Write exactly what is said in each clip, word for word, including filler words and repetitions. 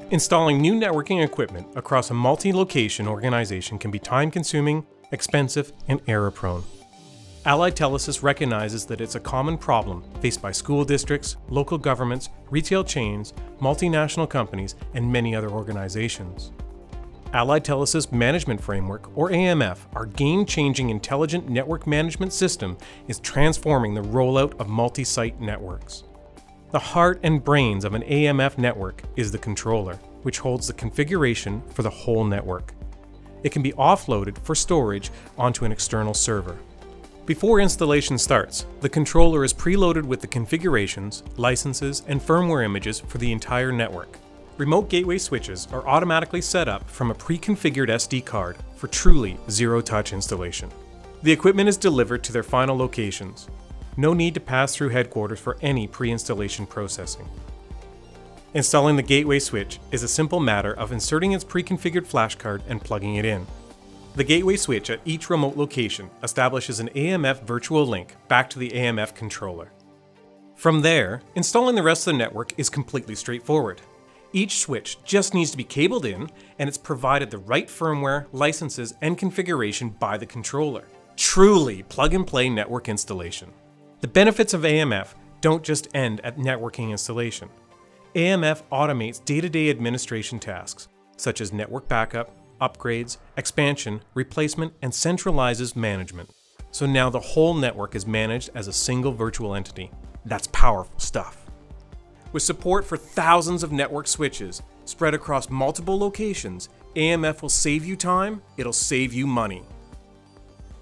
Installing new networking equipment across a multi-location organization can be time-consuming, expensive, and error-prone. Allied Telesis recognizes that it's a common problem faced by school districts, local governments, retail chains, multinational companies, and many other organizations. Allied Telesis Management Framework, or A M F, our game-changing intelligent network management system, is transforming the rollout of multi-site networks. The heart and brains of an A M F network is the controller, which holds the configuration for the whole network. It can be offloaded for storage onto an external server. Before installation starts, the controller is preloaded with the configurations, licenses, and firmware images for the entire network. Remote gateway switches are automatically set up from a pre-configured S D card for truly zero-touch installation. The equipment is delivered to their final locations. No need to pass through headquarters for any pre-installation processing. Installing the gateway switch is a simple matter of inserting its pre-configured flash card and plugging it in. The gateway switch at each remote location establishes an A M F virtual link back to the A M F controller. From there, installing the rest of the network is completely straightforward. Each switch just needs to be cabled in, and it's provided the right firmware, licenses, and configuration by the controller. Truly plug-and-play network installation. The benefits of A M F don't just end at networking installation. A M F automates day-to-day administration tasks, such as network backup, upgrades, expansion, replacement, and centralizes management. So now the whole network is managed as a single virtual entity. That's powerful stuff. With support for thousands of network switches spread across multiple locations, A M F will save you time, it'll save you money.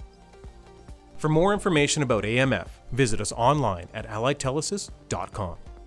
For more information about A M F, visit us online at allied telesis dot com.